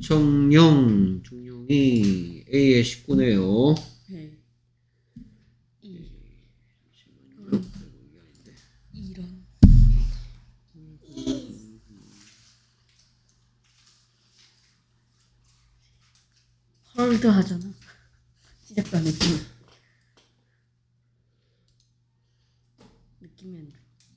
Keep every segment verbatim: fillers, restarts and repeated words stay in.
청룡, 청룡이 A의 식구네요. 네. 이. 이런. 헐드 하잖아. 시작도 안 했지만. 느낌이 안 나.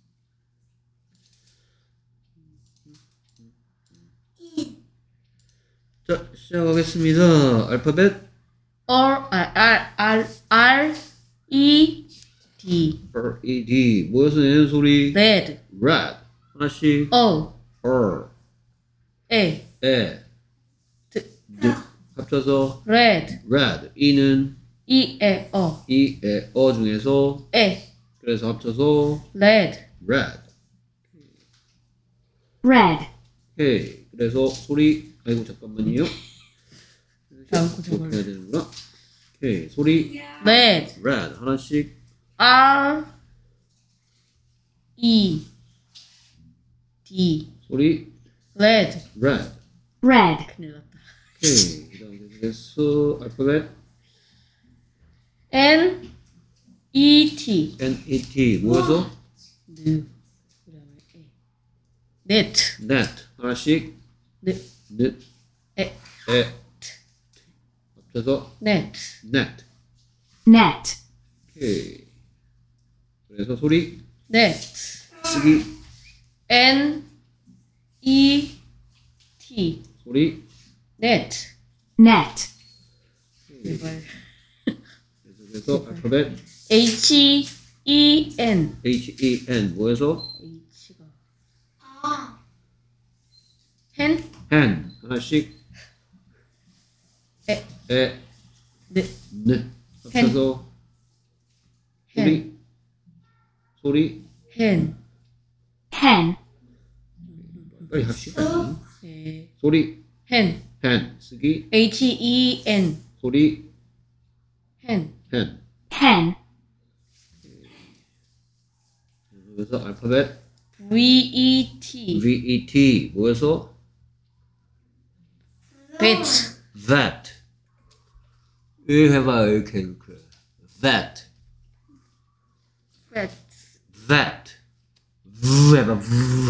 자, 시작하겠습니다. 알파벳 R, R, R, R, R, E, D. R, E, D 모여서 내는 소리 Red. red 하나씩 O, R, A, E, D. D 합쳐서 Red. red E는 E, A, O. E, 에, 어 중에서 A, 그래서 합쳐서 Red. red red, 오케이 그래서 소리 아이고 잠깐만요 다음 거 저걸. 해야 되는구나 오케이 소리 Red. red 하나씩 R, E, D. 소리 Red. red red, 큰일 났다. 오케이 그 다음에 계속해서 알파벳 N, E, T. N, E, T 모여서 N. 그 다음에 A. Net. net 하나씩 Net. net 에. 에 합쳐서 Net. net net, 오케이 그래서 소리 Net. 쓰기 N, E, T. 소리 Net. net, 제발. 계속해서 알파벳 H, E, N. H, E, N 모여서 H가. hen. hen 하나씩 에. 에 네. 네 합쳐서 소리 소리 hen. hen, 빨리 합시다 네. 소리 hen. hen 쓰기 H, E, N. 소리 hen. hen hen, 그래서 알파벳 V, E, T. V, E, T 모여서 vet. that 이 해봐요 이렇게 이렇게 that vet. that v 해봐 v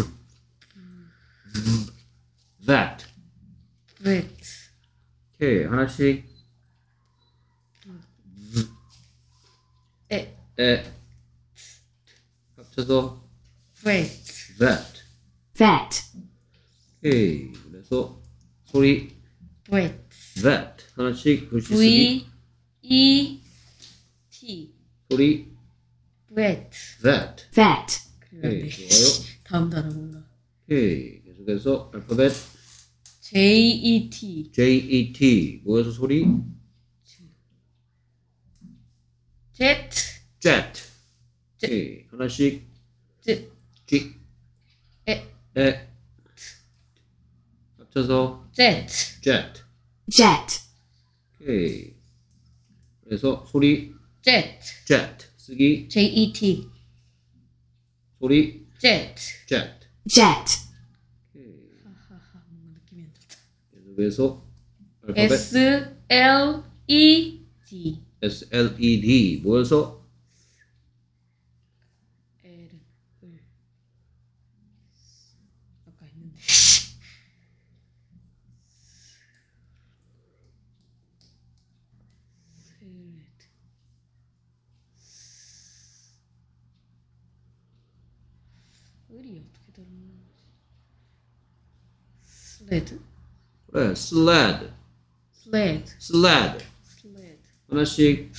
v that vet. 오케이 하나씩 에. 에 합쳐서 vet. that vet, 오케이 그래서 소리 vet. that 하나씩 글씨 쓰기 V, E, T. 소리 vet. that vet, 그래. 오케이 좋아요 다음 단어 뭔가. 오케이 계속해서 알파벳 J, E, T. J, E, T 모여서 소리 jet. jet 오케이 하나씩 jet. G 에. 에 합쳐서 jet. jet jet, 오케이 그래서 소리 jet. jet 쓰기 J, E, T. 소리 jet. jet jet, 오케이 하하하 뭔가 느낌이 안 좋다. 계속해서 알파벳 S, L, E, D. S, L, E, D 모여서 L은 을. 아까 했는데. 슬레드. 을이 어떻게 다른 거지? 슬레드? 그래 sled 슬레드. sled 슬레드. 하나씩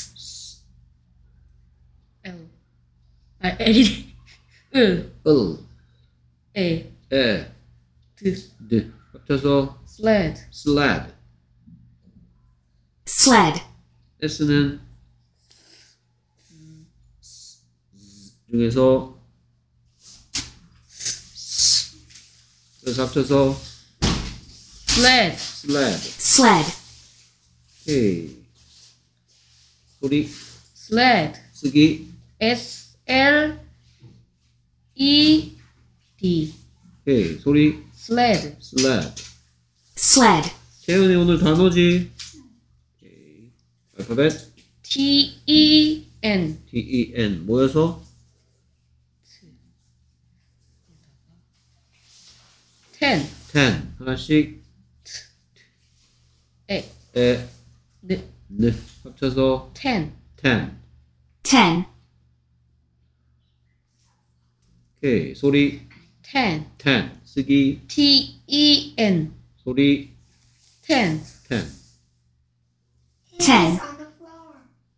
L. 아, L이. 을. 을, 에. 에, 드. 드 합쳐서 슬레드. sled sled, S는 중에서 그래서 합쳐서 슬레드. sled sled, 오케이 소리 슬레드. 쓰기 S, L, E, D. 오케이 소리 슬레드. sled sled, 재현이 오늘 단어지. 오케이. 알파벳 T E N T E N 모여서 ten ten 하나씩 에 에, 느 느 합쳐서 ten ten. ten, 오케이. 소리 ten ten 쓰기 T E N 소리 ten ten. ten, on the floor.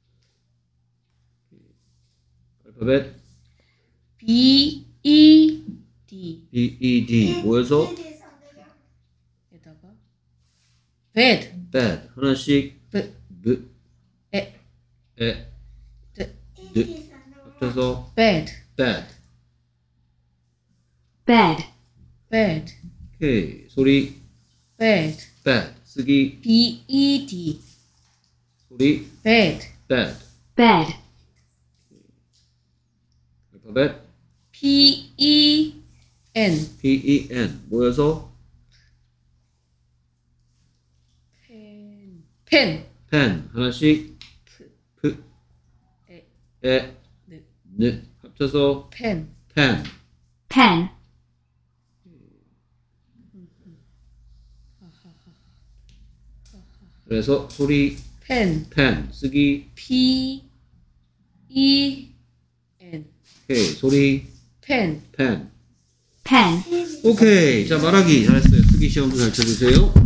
알파벳 B E D B E D 모여서 It is on the ground. 에다가 bed bed 하나씩 B 느 에 에 D It 느 is on the ground. 합쳐서 bed bed. bed, bed 오케이. 소리 bed bed 쓰기 B E D 소리 bed bed. bed, 알파벳 P E N P E N 모여서 pen pen pen 하나씩 프 에 에 느 느 합쳐서 pen pen. pen, 그래서 소리 pen pen 쓰기 P E N 오케이. 소리 pen pen. pen. 오케이. 자 말하기 잘했어요. 쓰기 시험도 잘 쳐주세요.